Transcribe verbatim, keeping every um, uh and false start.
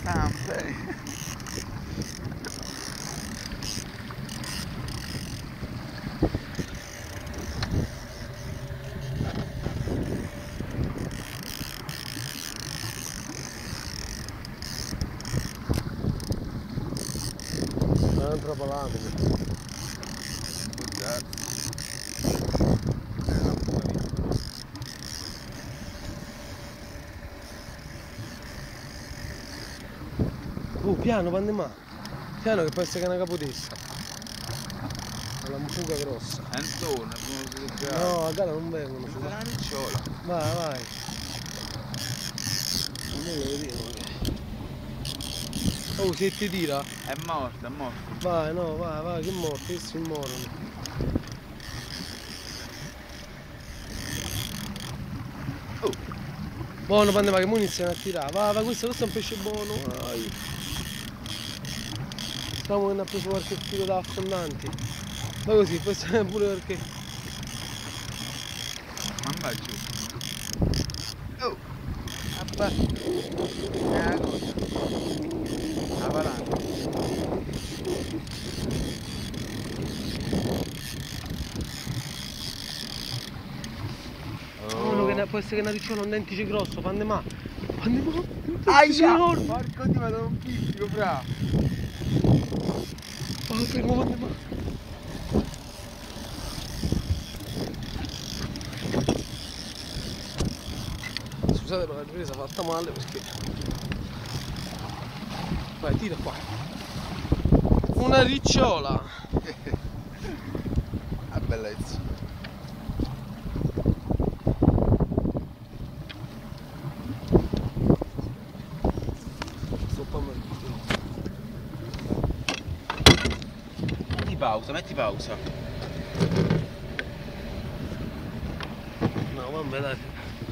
Campe. Non troppo lamine. Oh, piano, pandemà. Piano che può essere che è una capotessa. Una lampuga grossa. Antone, no, a gara non vengono. È una ricciola. Vai, vai. Non lo vediamo. Oh, se ti tira? È morto, è morto. Vai, no, vai, vai, che morto, questi morono. Oh. Buono, pandemà, che mo iniziano a tirare. Vai, vai, questo, questo è un pesce buono, vai. Speriamo che ne ha preso qualche filo da affondanti. Ma così, questo è pure perché. Ma vai giù. Oh! Appa. È una cosa. La valanga. Oh, che ne, può essere che una ricciola un dentice grosso, pandemà. Pandemà. Aia! Porco Dio, ma da un pizzico, bravo! Oh, fermo, pandemà. Scusate per la ripresa fatta male perché. Vai, tira qua. Una ricciola. A bellezza. Metti pausa, metti pausa. No, vabbè dai.